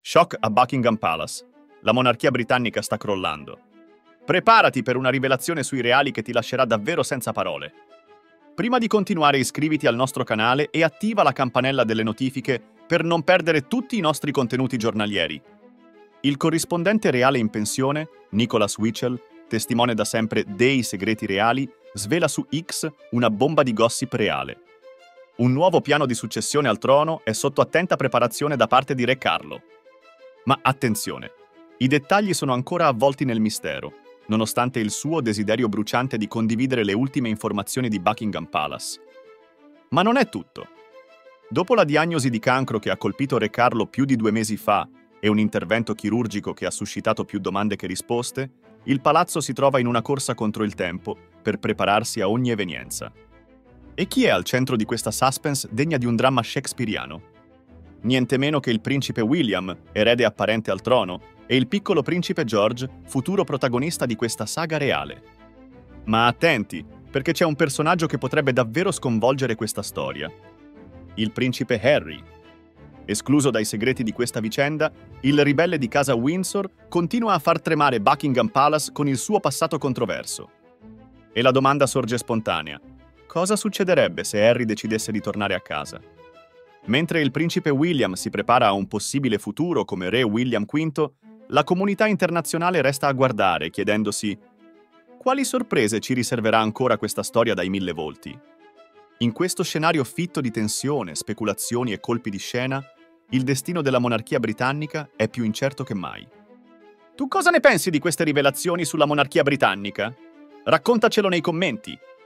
Shock a Buckingham Palace. La monarchia britannica sta crollando. Preparati per una rivelazione sui reali che ti lascerà davvero senza parole. Prima di continuare iscriviti al nostro canale e attiva la campanella delle notifiche per non perdere tutti i nostri contenuti giornalieri. Il corrispondente reale in pensione, Nicholas Wichel, testimone da sempre dei segreti reali, svela su X una bomba di gossip reale. Un nuovo piano di successione al trono è sotto attenta preparazione da parte di Re Carlo. Ma attenzione, i dettagli sono ancora avvolti nel mistero, nonostante il suo desiderio bruciante di condividere le ultime informazioni di Buckingham Palace. Ma non è tutto. Dopo la diagnosi di cancro che ha colpito Re Carlo più di 2 mesi fa e un intervento chirurgico che ha suscitato più domande che risposte, il palazzo si trova in una corsa contro il tempo per prepararsi a ogni evenienza. E chi è al centro di questa suspense degna di un dramma shakespeariano? Niente meno che il principe William, erede apparente al trono, e il piccolo principe George, futuro protagonista di questa saga reale. Ma attenti, perché c'è un personaggio che potrebbe davvero sconvolgere questa storia. Il principe Harry. Escluso dai segreti di questa vicenda, il ribelle di casa Windsor continua a far tremare Buckingham Palace con il suo passato controverso. E la domanda sorge spontanea. Cosa succederebbe se Harry decidesse di tornare a casa? Mentre il principe William si prepara a un possibile futuro come re William V, la comunità internazionale resta a guardare, chiedendosi quali sorprese ci riserverà ancora questa storia dai 1000 volti. In questo scenario fitto di tensione, speculazioni e colpi di scena, il destino della monarchia britannica è più incerto che mai. Tu cosa ne pensi di queste rivelazioni sulla monarchia britannica? Raccontacelo nei commenti!